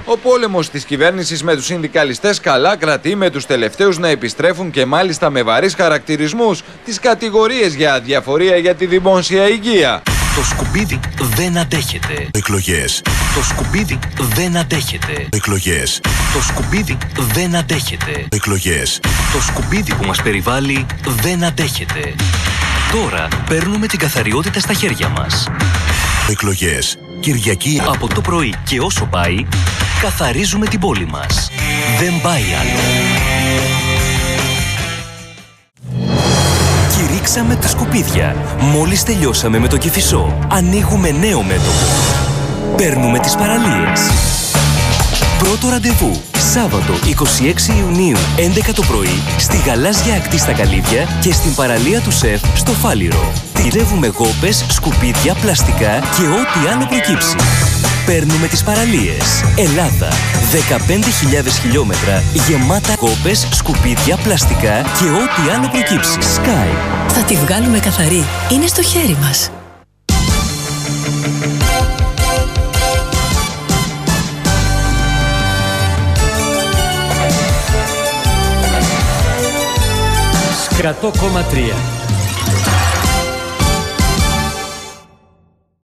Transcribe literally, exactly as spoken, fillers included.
Ο πόλεμος της κυβέρνησης με τους συνδικαλιστές καλά κρατεί, με τους τελευταίους να επιστρέφουν και μάλιστα με βαρύς χαρακτηρισμούς τις κατηγορίες για αδιαφορία για τη δημόσια υγεία. Το σκουπίδι δεν αντέχεται. Εκλογές. Το σκουπίδι δεν αντέχεται. Εκλογές. Το σκουπίδι δεν αντέχεται. Εκλογές. Το σκουπίδι που μας περιβάλλει δεν αντέχεται. Τώρα παίρνουμε την καθαριότητα στα χέρια μας. Εκλογές. Κυριακή Από το πρωί και όσο πάει, καθαρίζουμε την πόλη μας. Δεν πάει άλλο. Κηρύξαμε τα σκουπίδια. Μόλις τελειώσαμε με το Κηφισό, ανοίγουμε νέο μέτωπο. Παίρνουμε τις παραλίες. Πρώτο ραντεβού, Σάββατο είκοσι έξι Ιουνίου, έντεκα το πρωί, στη γαλάζια ακτή στα Καλύβια και στην παραλία του ΣΕΦ στο Φάληρο. Τηρεύουμε γόπες, σκουπίδια, πλαστικά και ό,τι άλλο προκύψει. Παίρνουμε τις παραλίες. Ελλάδα. δεκαπέντε χιλιάδες χιλιόμετρα γεμάτα γόπες, σκουπίδια, πλαστικά και ό,τι άλλο προκύψει. Sky. Θα τη βγάλουμε καθαρή. Είναι στο χέρι μας. εκατό κόμμα τρία